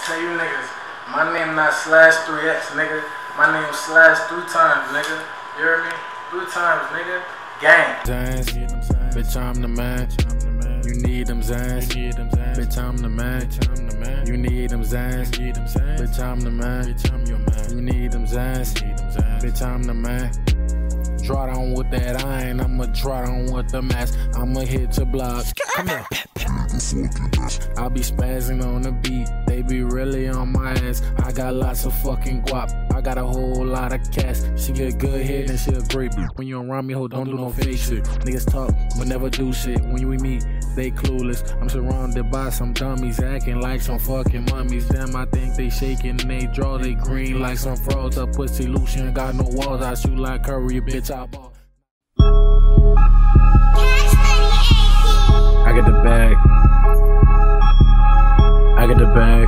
tell you niggas, my name not /3x, nigga. My name /3 times, nigga. You hear me? 3 times, nigga. Gang. Xans, bitch, I'm the man. You need them Xans, bitch, I'm the man. You need them Xans, bitch, I'm the man. You need them Xans, bitch, I'm the man. Draw down with that iron, I'ma draw down with the mask. I'ma hit your block. Come here. I be spazzing on the beat, they be really on my ass. I got lots of fucking guap, I got a whole lot of cash. She get good head and she a great bitch. When you around me, ho, don't do no fake shit. Niggas talk, but never do shit. When we meet, they clueless. I'm surrounded by some dummies, acting like some fucking mummies. Damn, I think they shaking and they draw, they green like some frauds. A pussy lotion, got no walls. I shoot like Curry, bitch, I ball. I get the bag. I get the bag.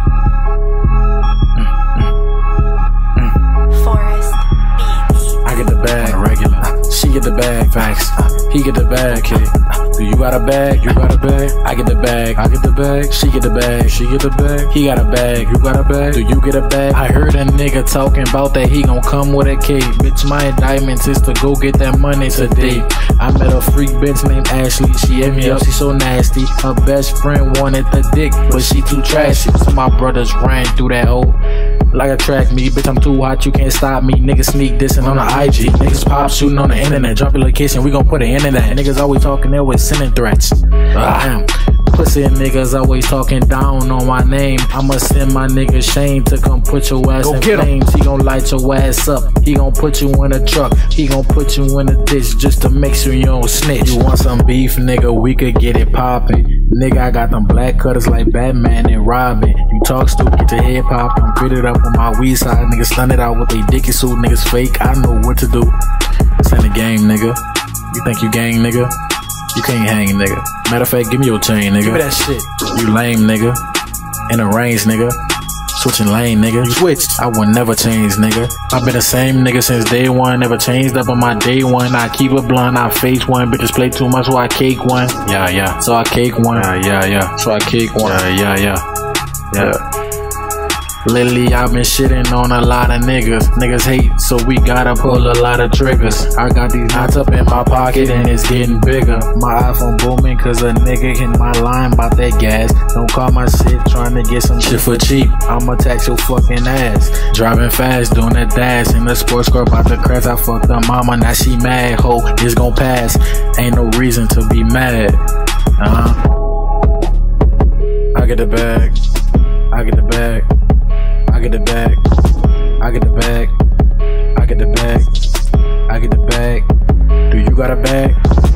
Forest Beats. I get the bag. Regular. She get the bag. Facts. He get the bag. Okay. Do you got a bag? You got a bag? I get the bag. I get the bag. She get the bag. She get the bag. He got a bag. You got a bag? Do you get a bag? I heard a nigga talking about that he gon' come with a cake. Bitch, my indictment is to go get that money today. I met a freak bitch named Ashley. She hit me up, she so nasty. Her best friend wanted the dick, but she too trashy. So my brothers ran through that hole like a track meet. Bitch, I'm too hot, you can't stop me. Niggas sneak dissing on the IG. Niggas pop shooting on the internet. Drop your location, we gon' put it in that. Niggas always talking, they always sending threats. Damn. Pussy niggas always talking down on my name. I'ma send my nigga Shane to come put your ass in flames. He gon' light your ass up. He gon' put you in a truck. He gon' put you in a ditch just to make sure you don't snitch. You want some beef, nigga? We could get it poppin'. Nigga, I got them black cutters like Batman and Robin. You talk stupid, get your head popped. I'm fitted up on my weed side. Niggas stunned it out with they dicky suit. Niggas fake. I know what to do. It's in the game, nigga. You think you gang, nigga? You can't hang, nigga. Matter of fact, give me your chain, nigga. Give me that shit. You lame, nigga. In the range, nigga. Switching lane, nigga. You switched. I would never change, nigga. I've been the same nigga since day one. Never changed up on my day one. I keep it blunt, I face one. Bitches play too much, so I cake one. Yeah, yeah. So I cake one. Yeah, yeah. So I cake one. Yeah, yeah. Yeah. Lately I've been shitting on a lot of niggas. Niggas hate, so we gotta pull a lot of triggers. I got these knots up in my pocket and it's getting bigger. My iPhone booming cause a nigga hit my line about that gas. Don't call my shit trying to get some shit for cheap. I'ma tax your fucking ass. Driving fast, doing a dash in the sports car about to crash. I fucked her mama, now she mad. Ho, it's gon' pass. Ain't no reason to be mad. I get the bag. I get the bag. I get the bag, I get the bag, I get the bag, I get the bag. Do you got a bag?